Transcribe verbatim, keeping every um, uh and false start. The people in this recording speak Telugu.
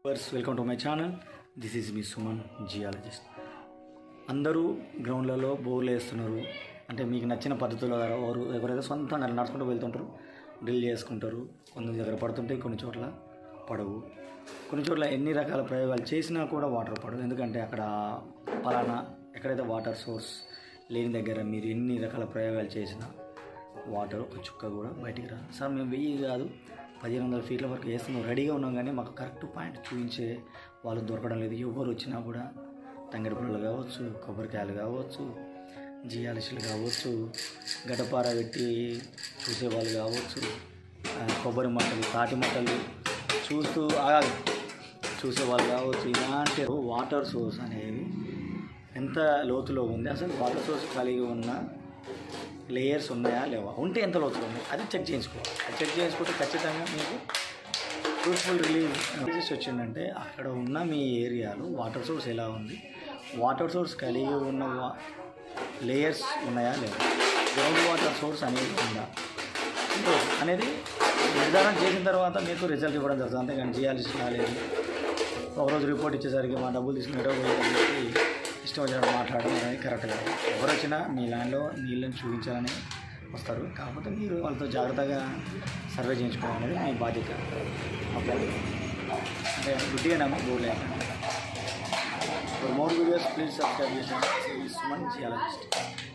Welcome to my channel. This is me Suman, geologist. అందరూ గ్రౌండ్లలో బోర్లు వేస్తున్నారు. అంటే మీకు నచ్చిన పద్ధతుల్లో ఎవరు ఎవరైతే సొంతంగా నడుచుకుంటూ వెళ్తుంటారు, డ్రిల్ చేసుకుంటారు. కొన్ని దగ్గర పడుతుంటాయి, కొన్ని చోట్ల పడవు. కొన్ని చోట్ల ఎన్ని రకాల ప్రయోగాలు చేసినా కూడా వాటర్ పడవు. ఎందుకంటే అక్కడ పలానా ఎక్కడైతే వాటర్ సోర్స్ లేని దగ్గర మీరు ఎన్ని రకాల ప్రయోగాలు చేసినా వాటర్ ఒక చుక్క కూడా బయటికి రాదు. సార్ మేము వెయ్యి కాదు పదిహేను వందల ఫీట్ల వరకు వేస్తున్నాం, రెడీగా ఉన్నాం, కానీ మాకు కరెక్ట్ పాయింట్ చూపించే వాళ్ళు దొరకడం లేదు. ఎవరు వచ్చినా కూడా తంగడి పుల్లలు కావచ్చు, కొబ్బరికాయలు కావచ్చు, జియాలజీలు కావచ్చు, గడపార పెట్టి చూసేవాళ్ళు కావచ్చు, కొబ్బరి మట్టలు, తాటి మట్టలు చూస్తూ చూసేవాళ్ళు కావచ్చు. ఇలాంటి వాటర్ సోర్స్ అనేవి ఎంత లోతులో ఉంది, అసలు వాటర్ సోర్స్ కలిగి ఉన్న లేయర్స్ ఉన్నాయా లేవా, ఉంటే ఎంత లోతులో ఉన్నాయి అది చెక్ చేయించుకోవాలి. అది చెక్ చేసుకుంటే ఖచ్చితంగా మీకు ఫ్రూట్ఫుల్ రిలీజ్ రిలీజ్ వచ్చిందంటే అక్కడ ఉన్న మీ ఏరియాలో వాటర్ సోర్స్ ఎలా ఉంది, వాటర్ సోర్స్ కలిగి ఉన్న లేయర్స్ ఉన్నాయా లేవా, గ్రౌండ్ వాటర్ సోర్స్ అనేది ఉందా అనేది నిర్ధారణ చేసిన తర్వాత మీకు రిజల్ట్ ఇవ్వడం జరుగుతుంది. అంతేగాని జియాలజిస్ట్ రాలేదు, ఒకరోజు రిపోర్ట్ ఇచ్చేసరికి మా డబ్బులు తీసుకునేటో ఇష్టం వచ్చినట్టు మాట్లాడడం అనేది కరెక్ట్ కాదు. ఎవరు వచ్చినా మీ ల్యాండ్లో నీళ్ళని చూపించాలని వస్తారు, కాకపోతే మీరు వాళ్ళతో జాగ్రత్తగా సర్వే చేయించుకోవడం అనేది మీ బాధ్యత. ఓకే, అంటే గుడ్డిగా నమ్మి బోర్డు లేకుండా. For more videos please subscribe చేసి సుమన్ జియాలజిస్ట్.